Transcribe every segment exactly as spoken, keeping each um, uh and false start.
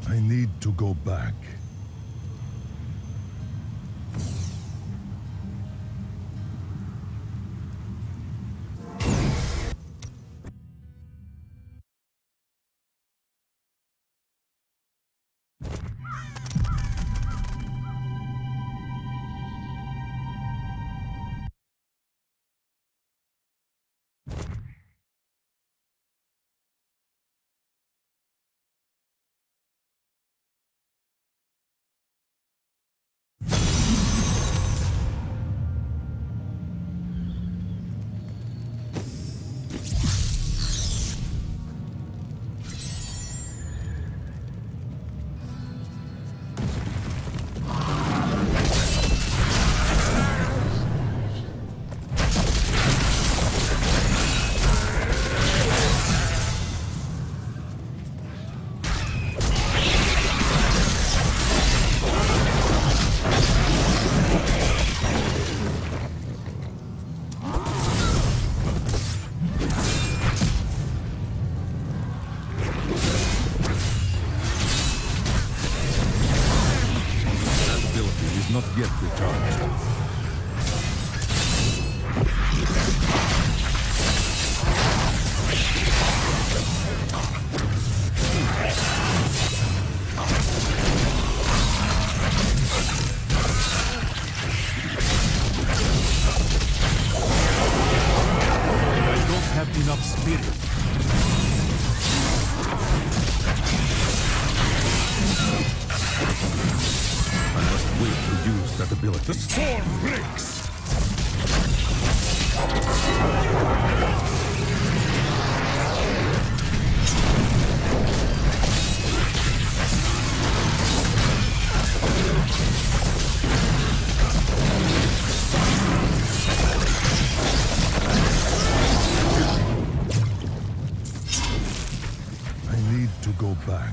I need to go back. Not yet recharged. I don't have enough spirit. I must wait to use that ability. The storm breaks! I need to go back.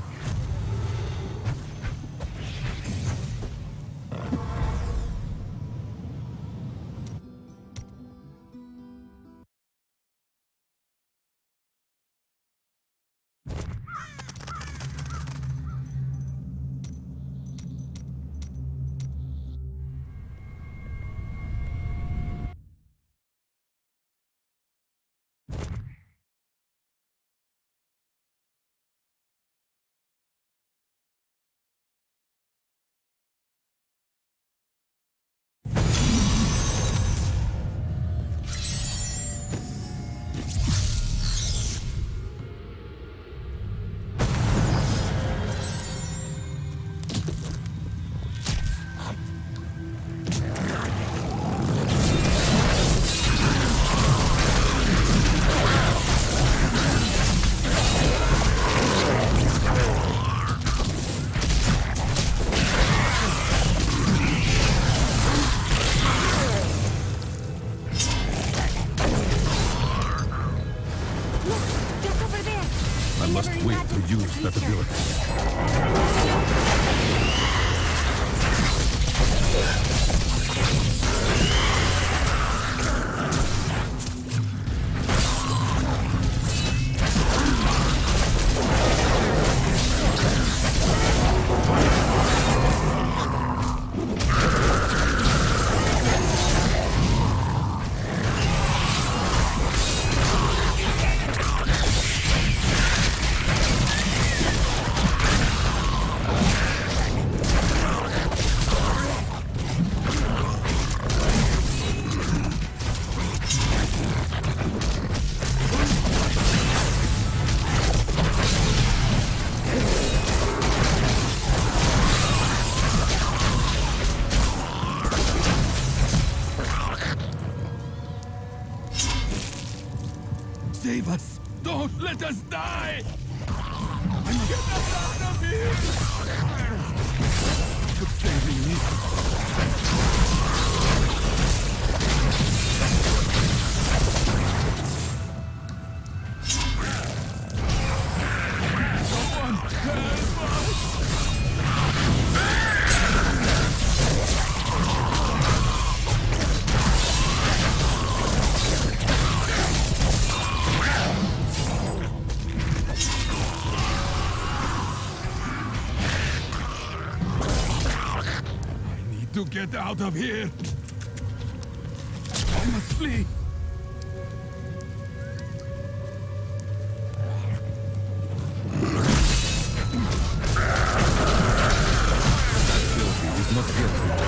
I must wait to use that ability. Save us! Don't let us die! Get us out of here! You're saving me. Someone help us! to get out of here. I must flee. Not yet.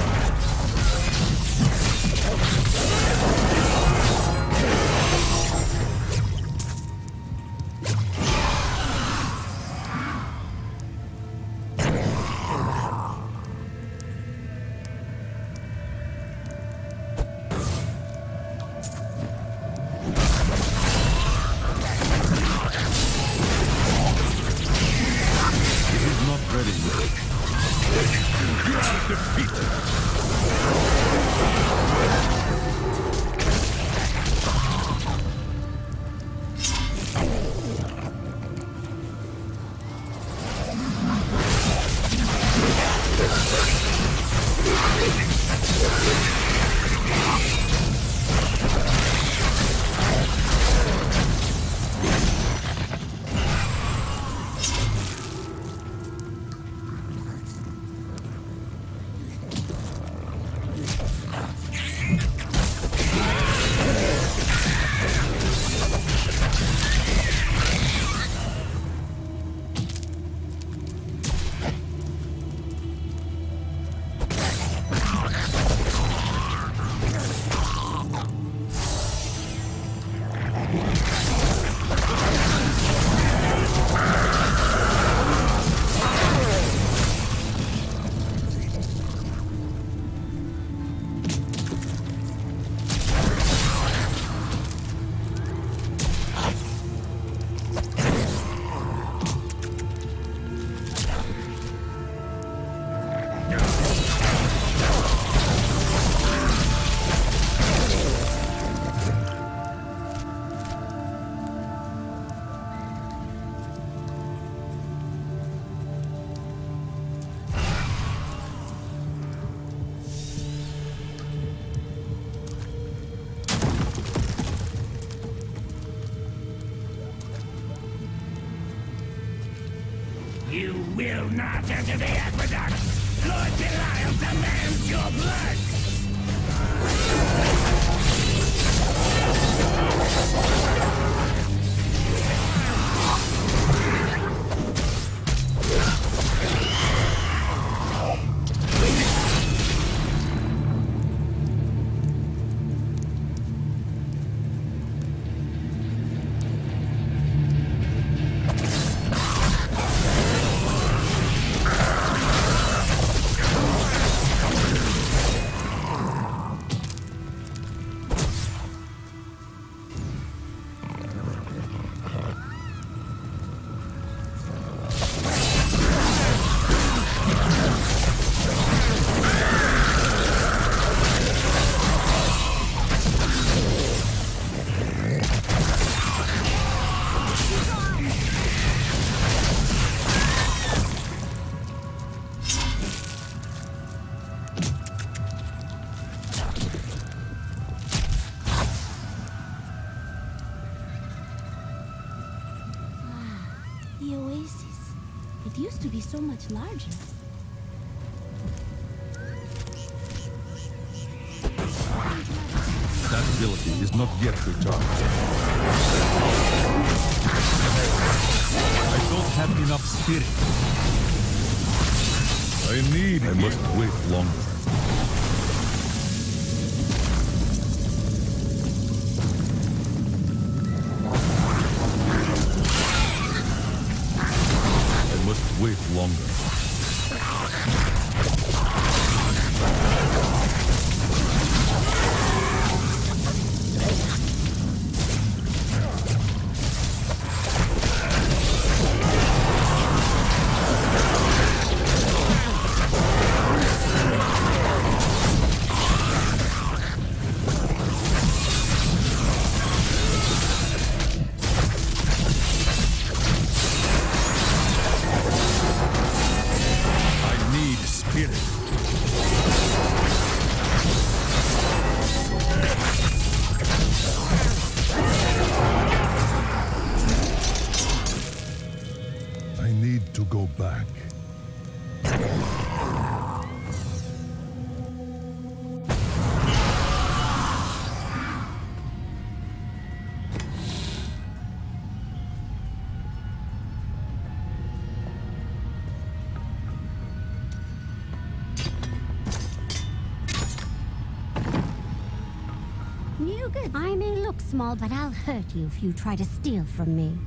You will not enter the aqueduct! Lord Belial demands your blood! The oasis. It used to be so much larger. That ability is not yet recharged. I don't have enough spirit. I need I must wait longer. I must wait longer. I need to go back. No good. I may look small, but I'll hurt you if you try to steal from me.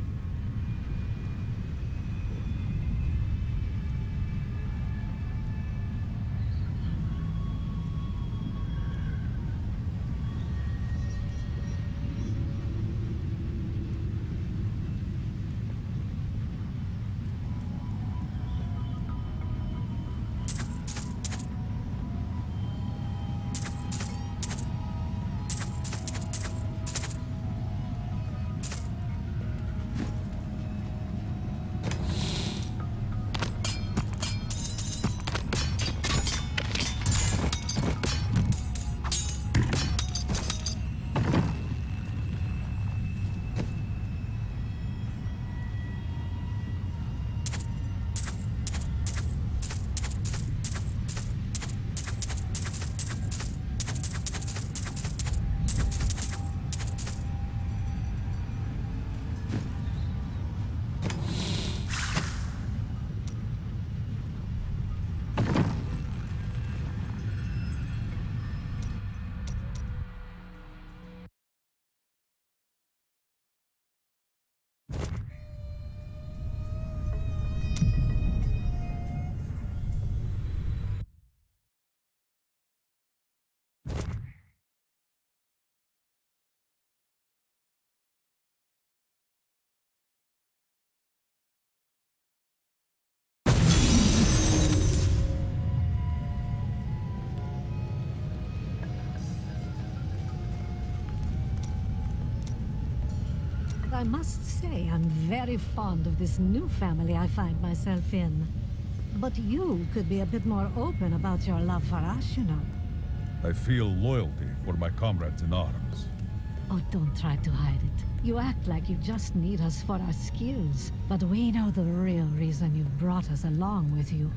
I must say I'm very fond of this new family I find myself in. But you could be a bit more open about your love for us, you know. I feel loyalty for my comrades in arms. Oh, don't try to hide it. You act like you just need us for our skills, but we know the real reason you've brought us along with you.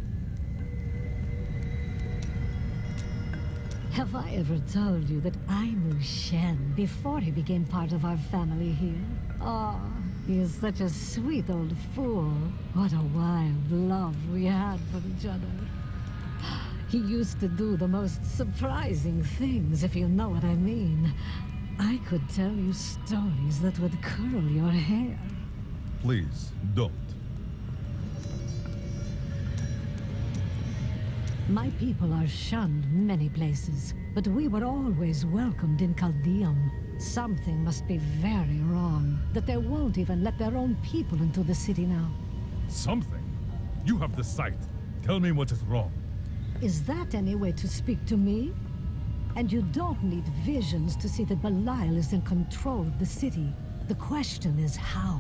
Have I ever told you that I knew Shen before he became part of our family here? Oh, he is such a sweet old fool. What a wild love we had for each other. He used to do the most surprising things, if you know what I mean. I could tell you stories that would curl your hair. Please, don't. My people are shunned many places, but we were always welcomed in Caldeum. Something must be very wrong, that they won't even let their own people into the city now. Something? You have the sight. Tell me what is wrong. Is that any way to speak to me? And you don't need visions to see that Belial is in control of the city. The question is how?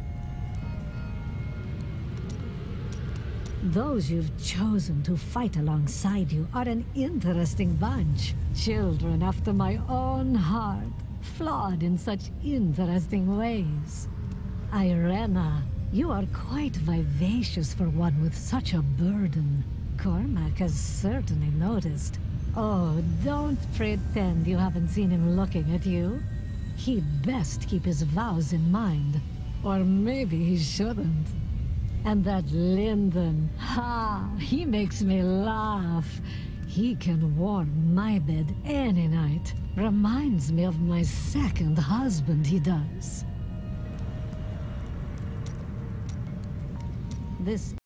Those you've chosen to fight alongside you are an interesting bunch. Children after my own heart, flawed in such interesting ways. Irena, you are quite vivacious for one with such a burden. Cormac has certainly noticed. Oh, don't pretend you haven't seen him looking at you. He'd best keep his vows in mind. Or maybe he shouldn't. And that Lyndon, ha! He makes me laugh. He can warm my bed any night. Reminds me of my second husband, he does. This